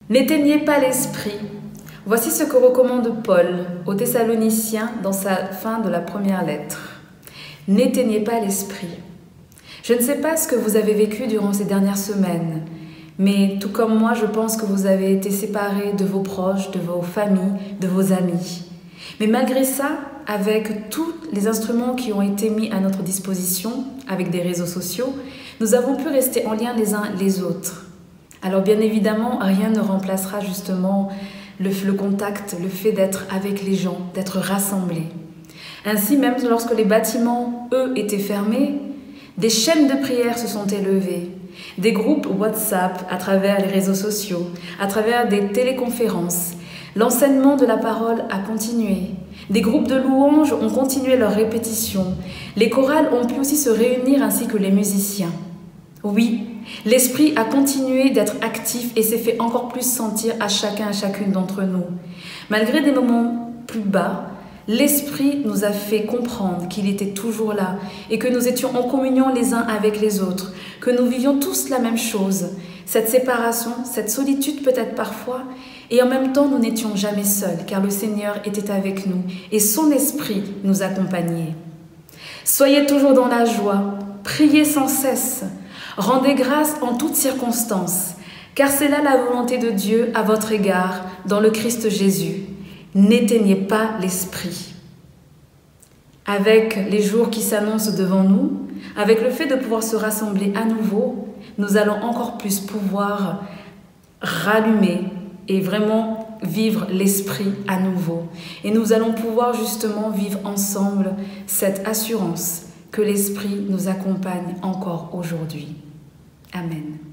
N'éteignez pas l'esprit. Voici ce que recommande Paul aux Thessaloniciens dans sa fin de la première lettre. N'éteignez pas l'esprit. Je ne sais pas ce que vous avez vécu durant ces dernières semaines, mais tout comme moi, je pense que vous avez été séparés de vos proches, de vos familles, de vos amis. Mais malgré ça, avec tous les instruments qui ont été mis à notre disposition, avec des réseaux sociaux, nous avons pu rester en lien les uns les autres. Alors bien évidemment, rien ne remplacera justement le contact, le fait d'être avec les gens, d'être rassemblés. Ainsi, même lorsque les bâtiments, eux, étaient fermés, des chaînes de prière se sont élevées, des groupes WhatsApp à travers les réseaux sociaux, à travers des téléconférences. L'enseignement de la parole a continué. Des groupes de louanges ont continué leur répétition. Les chorales ont pu aussi se réunir ainsi que les musiciens. Oui, l'esprit a continué d'être actif et s'est fait encore plus sentir à chacun et chacune d'entre nous. Malgré des moments plus bas, l'esprit nous a fait comprendre qu'il était toujours là et que nous étions en communion les uns avec les autres, que nous vivions tous la même chose. Cette séparation, cette solitude peut-être parfois, et en même temps nous n'étions jamais seuls car le Seigneur était avec nous et son esprit nous accompagnait. Soyez toujours dans la joie, priez sans cesse, rendez grâce en toutes circonstances, car c'est là la volonté de Dieu à votre égard dans le Christ Jésus. N'éteignez pas l'esprit. Avec les jours qui s'annoncent devant nous, avec le fait de pouvoir se rassembler à nouveau, nous allons encore plus pouvoir rallumer et vraiment vivre l'esprit à nouveau. Et nous allons pouvoir justement vivre ensemble cette assurance que l'esprit nous accompagne encore aujourd'hui. Amen.